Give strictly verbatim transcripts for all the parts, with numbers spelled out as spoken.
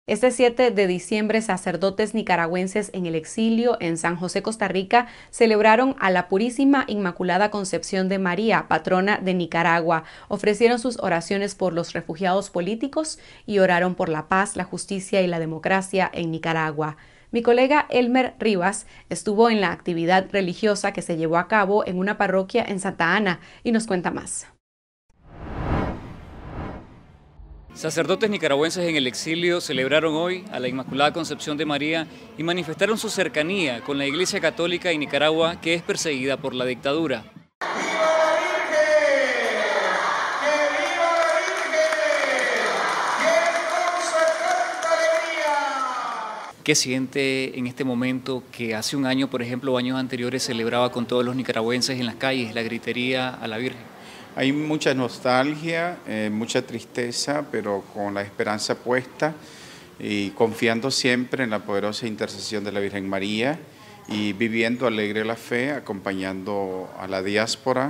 Este siete de diciembre, sacerdotes nicaragüenses en el exilio en San José, Costa Rica, celebraron a la Purísima Inmaculada Concepción de María, patrona de Nicaragua. Ofrecieron sus oraciones por los refugiados políticos y oraron por la paz, la justicia y la democracia en Nicaragua. Mi colega Elmer Rivas estuvo en la actividad religiosa que se llevó a cabo en una parroquia en Santa Ana y nos cuenta más. Sacerdotes nicaragüenses en el exilio celebraron hoy a la Inmaculada Concepción de María y manifestaron su cercanía con la Iglesia Católica en Nicaragua, que es perseguida por la dictadura. ¿Qué siente en este momento que hace un año, por ejemplo, o años anteriores, celebraba con todos los nicaragüenses en las calles la gritería a la Virgen? Hay mucha nostalgia, eh, mucha tristeza, pero con la esperanza puesta y confiando siempre en la poderosa intercesión de la Virgen María y viviendo alegre la fe, acompañando a la diáspora,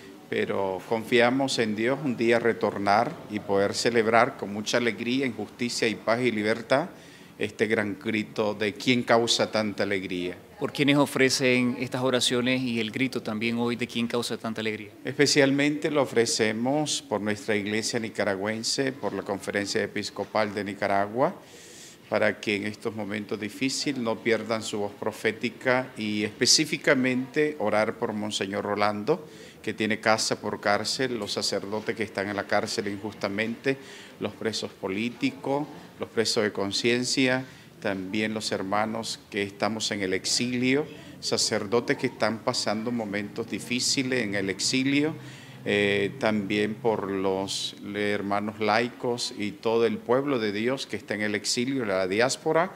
pero confiamos en Dios un día retornar y poder celebrar con mucha alegría, en justicia y paz y libertad este gran grito de ¿quién causa tanta alegría? ¿Por quiénes ofrecen estas oraciones y el grito también hoy de quién causa tanta alegría? Especialmente lo ofrecemos por nuestra iglesia nicaragüense, por la Conferencia Episcopal de Nicaragua, para que en estos momentos difíciles no pierdan su voz profética y específicamente orar por Monseñor Rolando, que tiene casa por cárcel, los sacerdotes que están en la cárcel injustamente, los presos políticos, los presos de conciencia, también los hermanos que estamos en el exilio, sacerdotes que están pasando momentos difíciles en el exilio, eh, también por los hermanos laicos y todo el pueblo de Dios que está en el exilio, la diáspora,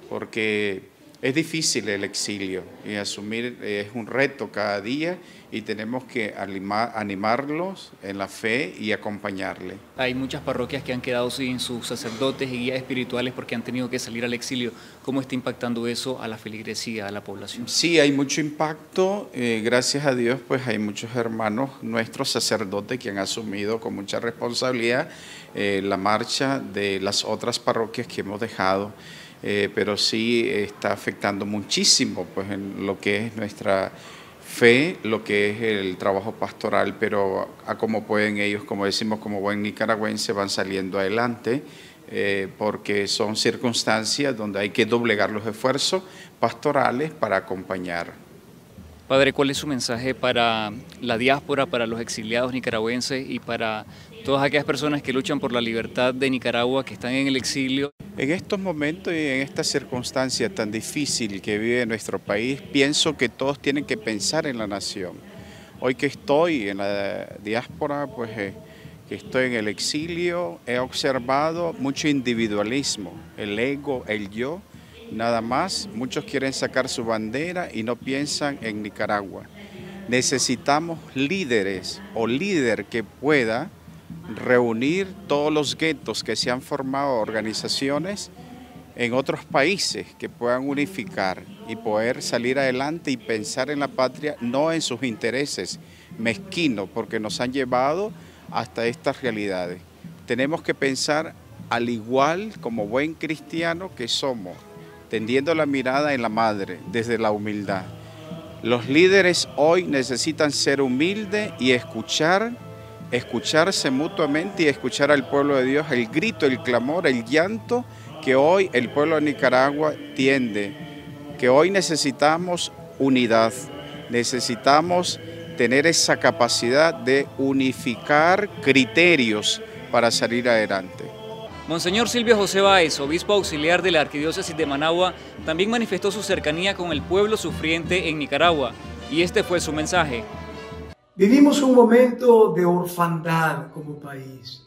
porque es difícil el exilio y asumir es un reto cada día y tenemos que animar, animarlos en la fe y acompañarle. Hay muchas parroquias que han quedado sin sus sacerdotes y guías espirituales porque han tenido que salir al exilio. ¿Cómo está impactando eso a la feligresía, a la población? Sí, hay mucho impacto. Eh, gracias a Dios, pues hay muchos hermanos, nuestros sacerdotes, que han asumido con mucha responsabilidad eh, la marcha de las otras parroquias que hemos dejado. Eh, pero sí está afectando muchísimo pues, en lo que es nuestra fe, lo que es el trabajo pastoral, pero a como pueden ellos, como decimos, como buen nicaragüense, van saliendo adelante, eh, porque son circunstancias donde hay que doblegar los esfuerzos pastorales para acompañar. Padre, ¿cuál es su mensaje para la diáspora, para los exiliados nicaragüenses y para todas aquellas personas que luchan por la libertad de Nicaragua, que están en el exilio? En estos momentos y en esta circunstancia tan difícil que vive nuestro país, pienso que todos tienen que pensar en la nación. Hoy que estoy en la diáspora, pues eh, que estoy en el exilio, he observado mucho individualismo, el ego, el yo, nada más. Muchos quieren sacar su bandera y no piensan en Nicaragua. Necesitamos líderes o líder que pueda reunir todos los guetos que se han formado, organizaciones en otros países que puedan unificar y poder salir adelante y pensar en la patria, no en sus intereses mezquinos, porque nos han llevado hasta estas realidades. Tenemos que pensar al igual como buen cristiano que somos, tendiendo la mirada en la madre desde la humildad. Los líderes hoy necesitan ser humildes y escuchar escucharse mutuamente y escuchar al pueblo de Dios, el grito, el clamor, el llanto que hoy el pueblo de Nicaragua tiende, que hoy necesitamos unidad, necesitamos tener esa capacidad de unificar criterios para salir adelante. Monseñor Silvio José Báez, obispo auxiliar de la Arquidiócesis de Managua, también manifestó su cercanía con el pueblo sufriente en Nicaragua, y este fue su mensaje. Vivimos un momento de orfandad como país.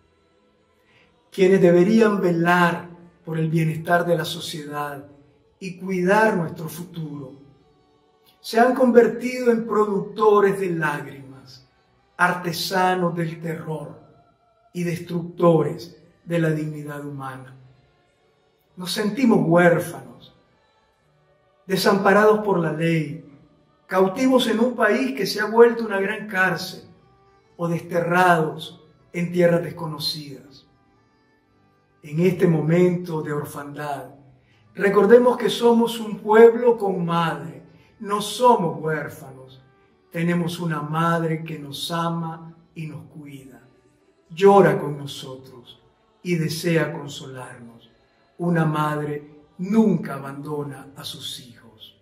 Quienes deberían velar por el bienestar de la sociedad y cuidar nuestro futuro, se han convertido en productores de lágrimas, artesanos del terror y destructores de la dignidad humana. Nos sentimos huérfanos, desamparados por la ley, cautivos en un país que se ha vuelto una gran cárcel o desterrados en tierras desconocidas. En este momento de orfandad, recordemos que somos un pueblo con madre, no somos huérfanos. Tenemos una madre que nos ama y nos cuida, llora con nosotros y desea consolarnos. Una madre nunca abandona a sus hijos.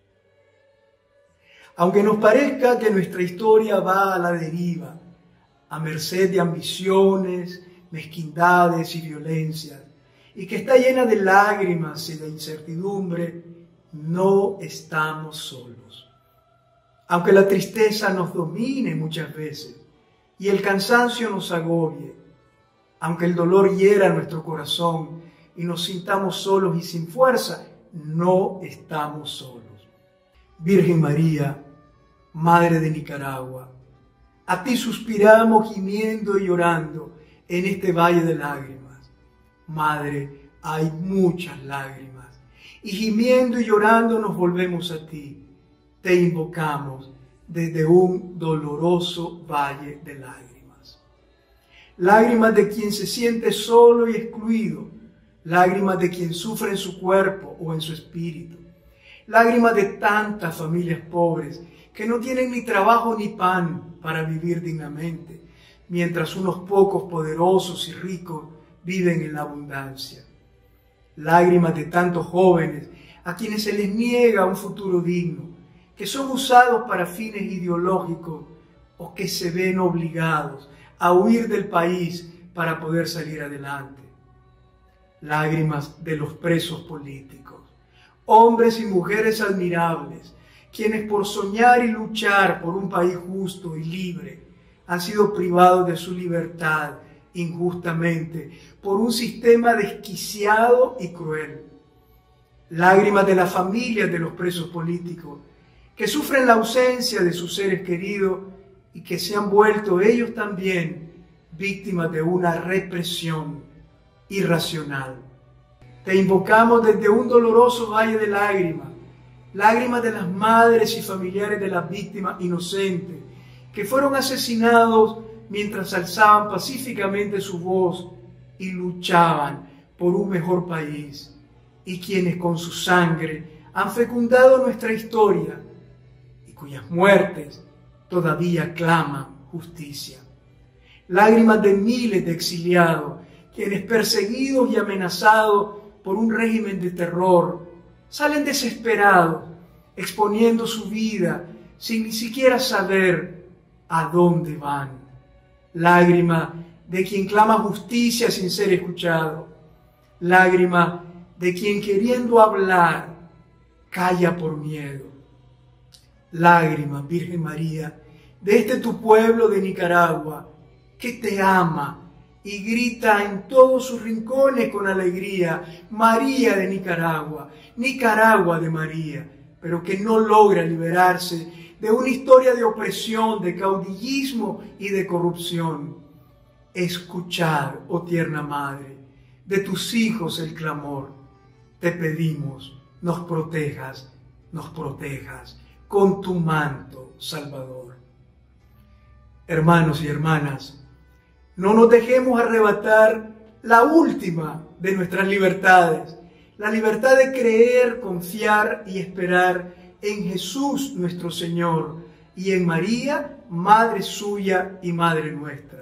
Aunque nos parezca que nuestra historia va a la deriva, a merced de ambiciones, mezquindades y violencias, y que está llena de lágrimas y de incertidumbre, no estamos solos. Aunque la tristeza nos domine muchas veces y el cansancio nos agobie, aunque el dolor hiera nuestro corazón y nos sintamos solos y sin fuerza, no estamos solos. Virgen María, Madre de Nicaragua, a ti suspiramos gimiendo y llorando en este valle de lágrimas. Madre, hay muchas lágrimas, y gimiendo y llorando nos volvemos a ti. Te invocamos desde un doloroso valle de lágrimas. Lágrimas de quien se siente solo y excluido, lágrimas de quien sufre en su cuerpo o en su espíritu, lágrimas de tantas familias pobres que no tienen ni trabajo ni pan para vivir dignamente, mientras unos pocos poderosos y ricos viven en la abundancia. Lágrimas de tantos jóvenes a quienes se les niega un futuro digno, que son usados para fines ideológicos o que se ven obligados a huir del país para poder salir adelante. Lágrimas de los presos políticos, hombres y mujeres admirables, quienes por soñar y luchar por un país justo y libre han sido privados de su libertad injustamente por un sistema desquiciado y cruel. Lágrimas de las familias de los presos políticos que sufren la ausencia de sus seres queridos y que se han vuelto ellos también víctimas de una represión irracional. Te invocamos desde un doloroso valle de lágrimas, lágrimas de las madres y familiares de las víctimas inocentes que fueron asesinados mientras alzaban pacíficamente su voz y luchaban por un mejor país, y quienes con su sangre han fecundado nuestra historia y cuyas muertes todavía claman justicia. Lágrimas de miles de exiliados, quienes perseguidos y amenazados por un régimen de terror, salen desesperados, exponiendo su vida sin ni siquiera saber a dónde van. Lágrima de quien clama justicia sin ser escuchado. Lágrima de quien queriendo hablar calla por miedo. Lágrima, Virgen María, de este tu pueblo de Nicaragua, que te ama y grita en todos sus rincones con alegría: María de Nicaragua, Nicaragua de María, pero que no logra liberarse de una historia de opresión, de caudillismo y de corrupción. Escuchar, oh tierna Madre, de tus hijos el clamor. Te pedimos, nos protejas, nos protejas con tu manto salvador. Hermanos y hermanas, no nos dejemos arrebatar la última de nuestras libertades, la libertad de creer, confiar y esperar en Jesús nuestro Señor y en María, Madre suya y Madre nuestra.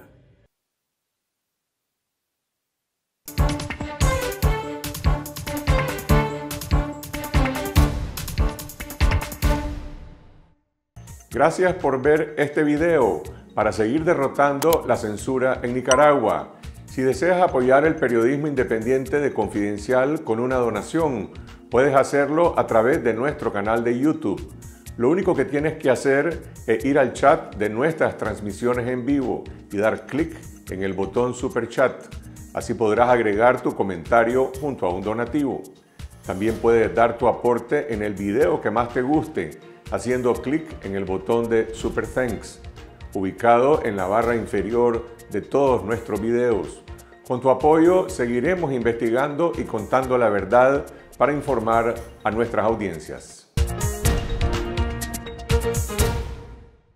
Gracias por ver este video para seguir derrotando la censura en Nicaragua. Si deseas apoyar el periodismo independiente de Confidencial con una donación, puedes hacerlo a través de nuestro canal de YouTube. Lo único que tienes que hacer es ir al chat de nuestras transmisiones en vivo y dar clic en el botón Super Chat. Así podrás agregar tu comentario junto a un donativo. También puedes dar tu aporte en el video que más te guste, haciendo clic en el botón de Super Thanks, ubicado en la barra inferior de todos nuestros videos. Con tu apoyo seguiremos investigando y contando la verdad para informar a nuestras audiencias.